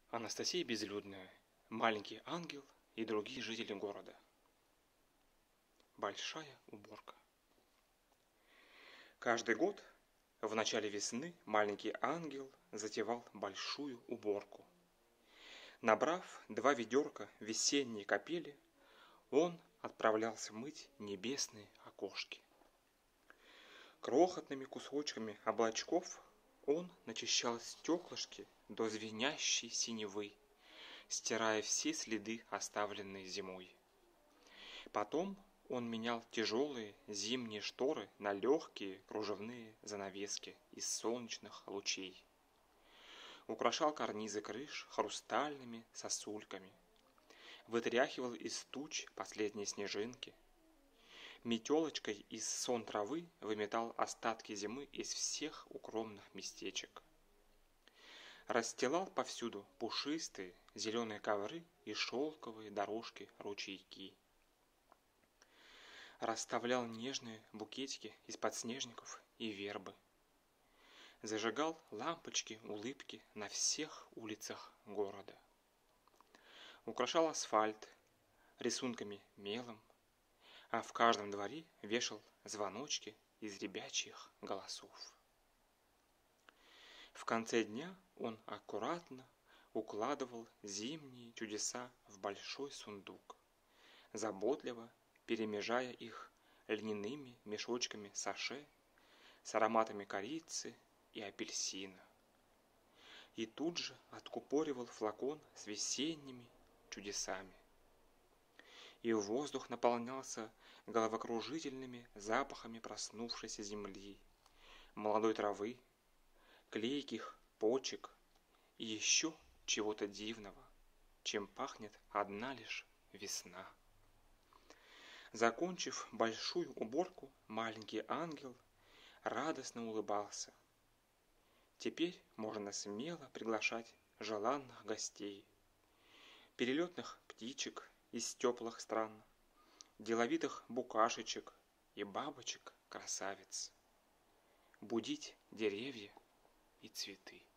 Анастасия Безлюдная, маленький ангел и другие жители города. Большая уборка. Каждый год в начале весны маленький ангел затевал большую уборку. Набрав 2 ведерка весенней капели, он отправлялся мыть небесные окошки. Крохотными кусочками облачков он начищал стеклышки до звенящей синевы, стирая все следы, оставленные зимой. Потом он менял тяжелые зимние шторы на легкие кружевные занавески из солнечных лучей. Украшал карнизы крыш хрустальными сосульками. Вытряхивал из туч последние снежинки. Метелочкой из сон травы выметал остатки зимы из всех укромных местечек. Расстилал повсюду пушистые зеленые ковры и шелковые дорожки-ручейки. Расставлял нежные букетики из подснежников и вербы. Зажигал лампочки улыбки на всех улицах города. Украшал асфальт рисунками мелом, а в каждом дворе вешал звоночки из ребячьих голосов. В конце дня он аккуратно укладывал зимние чудеса в большой сундук, заботливо перемежая их льняными мешочками саше с ароматами корицы и апельсина. И тут же откупоривал флакон с весенними чудесами. И воздух наполнялся головокружительными запахами проснувшейся земли, молодой травы, клейких почек и еще чего-то дивного, чем пахнет одна лишь весна. Закончив большую уборку, маленький ангел радостно улыбался. Теперь можно смело приглашать желанных гостей, перелетных птичек из теплых стран, деловитых букашечек и бабочек-красавиц, будить деревья и цветы.